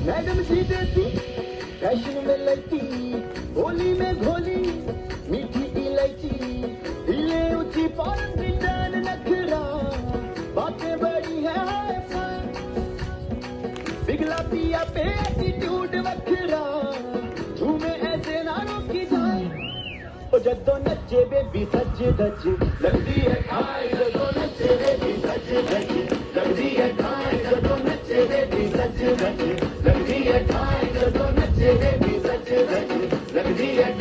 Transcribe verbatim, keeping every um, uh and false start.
madam सी देसी fashion में लड़की, बोली में घोली मीठी इलायची, हिले ऊंची पॉइंट रिटर्न नखरा, बातें बड़ी है पिघला पिया पे एटीट्यूड वखरा, झूमे ऐसे ना रोकी जाए ओ जद्दो नचे बेबी सज धज, लगदी है ठाई जद्दो नचे बेबी सज धज, लगदी है ठाई जद्दो नचे बेबी सज धज, लगदी है ठाई जद्दो नचे बेबी सज धज, लगदी है